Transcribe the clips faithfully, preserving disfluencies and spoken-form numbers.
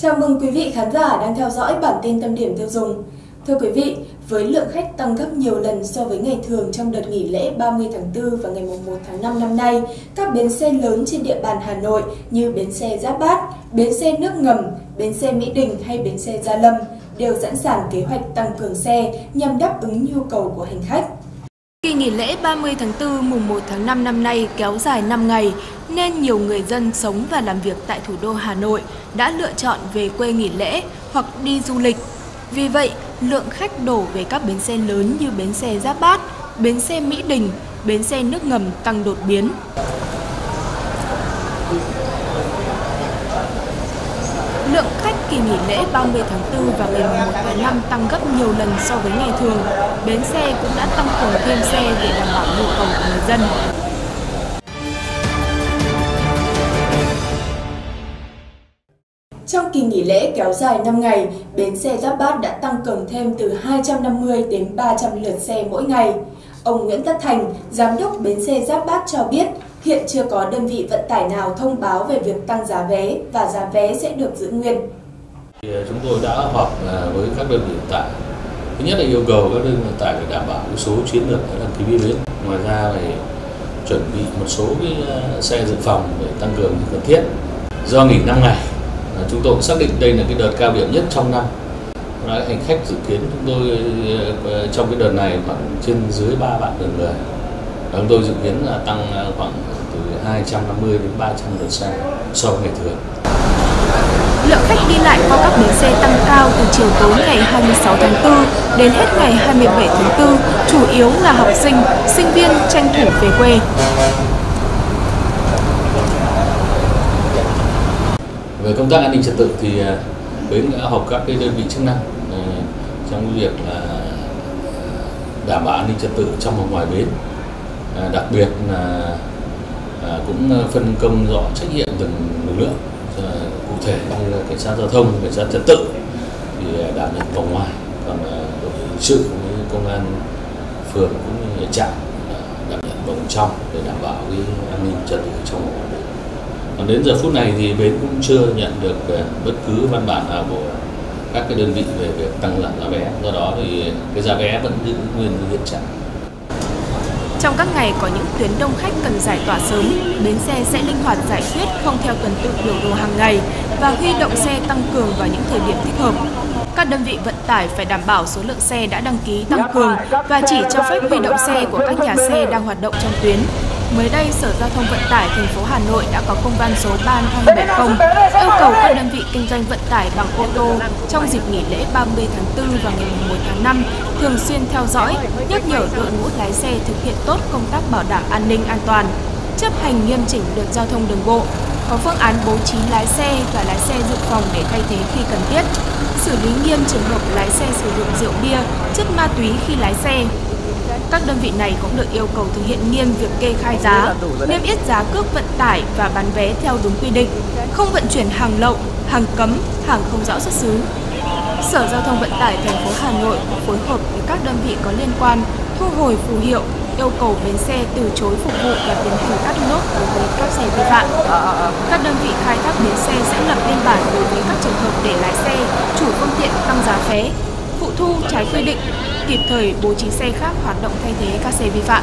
Chào mừng quý vị khán giả đang theo dõi bản tin tâm điểm tiêu dùng. Thưa quý vị, với lượng khách tăng gấp nhiều lần so với ngày thường trong đợt nghỉ lễ ba mươi tháng tư và ngày mùng một tháng năm năm nay, các bến xe lớn trên địa bàn Hà Nội như bến xe Giáp Bát, bến xe Nước Ngầm, bến xe Mỹ Đình hay bến xe Gia Lâm đều sẵn sàng kế hoạch tăng cường xe nhằm đáp ứng nhu cầu của hành khách. Kỳ nghỉ lễ ba mươi tháng tư mùng một tháng năm năm nay kéo dài năm ngày nên nhiều người dân sống và làm việc tại thủ đô Hà Nội đã lựa chọn về quê nghỉ lễ hoặc đi du lịch. Vì vậy, lượng khách đổ về các bến xe lớn như bến xe Giáp Bát, bến xe Mỹ Đình, bến xe Nước Ngầm tăng đột biến. Lượng khách kỳ nghỉ lễ ba mươi tháng tư và ngày mùng một tháng năm tăng gấp nhiều lần so với ngày thường. Bến xe cũng đã tăng cường thêm xe để đảm bảo nhu cầu của người dân. Trong kỳ nghỉ lễ kéo dài năm ngày, bến xe Giáp Bát đã tăng cường thêm từ hai trăm năm mươi đến ba trăm lượt xe mỗi ngày. Ông Nguyễn Tất Thành, giám đốc bến xe Giáp Bát cho biết, hiện chưa có đơn vị vận tải nào thông báo về việc tăng giá vé và giá vé sẽ được giữ nguyên. Chúng tôi đã họp với các đơn vị vận tải. Thứ nhất là yêu cầu các đơn vị vận tải phải đảm bảo số chuyến lượt đăng ký đi bến. Ngoài ra phải chuẩn bị một số cái xe dự phòng để tăng cường khi cần thiết. Do nghỉ năm ngày, chúng tôi cũng xác định đây là cái đợt cao điểm nhất trong năm. Hành khách dự kiến chúng tôi trong cái đợt này khoảng trên dưới ba vạn lượt người. Chúng tôi dự kiến là tăng khoảng từ hai trăm năm mươi đến ba trăm lượt xe so với ngày thường. Lượng khách đi lại qua các bến xe tăng cao từ chiều tối ngày hai mươi sáu tháng tư đến hết ngày hai mươi bảy tháng tư, chủ yếu là học sinh, sinh viên tranh thủ về quê. Về công tác an ninh trật tự thì bến đã họp các cái đơn vị chức năng trong việc là đảm bảo an ninh trật tự trong và ngoài bến. Đặc biệt là cũng phân công rõ trách nhiệm từng lực lượng, cụ thể như là cảnh sát giao thông, cảnh sát trật tự thì đảm nhận vòng ngoài, còn đội hình sự với công an phường cũng như trạm đảm nhận vòng trong để đảm bảo cái an ninh trật tự trong và ngoài bến. Còn đến giờ phút này thì bến cũng chưa nhận được bất cứ văn bản nào của các cái đơn vị về việc tăng giảm giá vé, do đó thì cái giá vé vẫn giữ nguyên như hiện trạng. Trong các ngày có những tuyến đông khách cần giải tỏa sớm, bến xe sẽ linh hoạt giải quyết không theo tuần tự biểu đồ hàng ngày và huy động xe tăng cường vào những thời điểm thích hợp. Các đơn vị vận tải phải đảm bảo số lượng xe đã đăng ký tăng cường và chỉ cho phép huy động xe của các nhà xe đang hoạt động trong tuyến. Mới đây, Sở Giao thông Vận tải thành phố Hà Nội đã có công văn số ba nghìn hai trăm bảy mươi yêu cầu các đơn vị kinh doanh vận tải bằng ô tô trong dịp nghỉ lễ ba mươi tháng tư và ngày mùng một tháng năm thường xuyên theo dõi, nhắc nhở đội ngũ lái xe thực hiện tốt công tác bảo đảm an ninh an toàn, chấp hành nghiêm chỉnh luật giao thông đường bộ, có phương án bố trí lái xe và lái xe dự phòng để thay thế khi cần thiết, xử lý nghiêm trường hợp lái xe sử dụng rượu bia, chất ma túy khi lái xe. Các đơn vị này cũng được yêu cầu thực hiện nghiêm việc kê khai giá, niêm yết giá cước vận tải và bán vé theo đúng quy định, không vận chuyển hàng lậu, hàng cấm, hàng không rõ xuất xứ. Sở Giao thông Vận tải thành phố Hà Nội cũng phối hợp với các đơn vị có liên quan thu hồi phù hiệu, yêu cầu bến xe từ chối phục vụ và tiến hành cắt lốt đối với các xe vi phạm. Các đơn vị khai thác bến xe sẽ lập biên bản đối với các trường hợp để lái xe, chủ phương tiện tăng giá vé, phụ thu trái quy định, kịp thời bố trí xe khác hoạt động thay thế các xe vi phạm.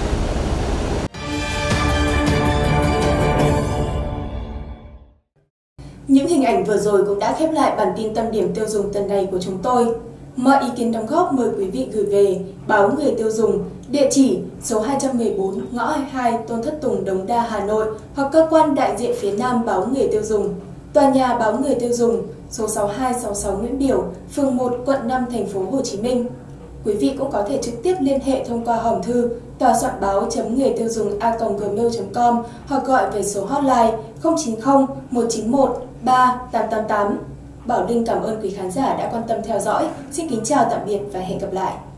Những hình ảnh vừa rồi cũng đã khép lại bản tin tâm điểm tiêu dùng tuần này của chúng tôi. Mọi ý kiến đóng góp mời quý vị gửi về báo Người Tiêu Dùng, địa chỉ số hai trăm mười bốn ngõ hai mươi hai Tôn Thất Tùng, Đống Đa, Hà Nội hoặc cơ quan đại diện phía Nam báo Người Tiêu Dùng. Tòa nhà báo Người Tiêu Dùng, số sáu hai sáu sáu Nguyễn Biểu, phường một, quận năm, thành phố Hồ Chí Minh. Quý vị cũng có thể trực tiếp liên hệ thông qua hòm thư tòa soạn báo chấm người tiêu dùng a còng gmail chấm com hoặc gọi về số hotline không chín không một chín một ba tám tám tám. Bảo Linh cảm ơn quý khán giả đã quan tâm theo dõi. Xin kính chào tạm biệt và hẹn gặp lại.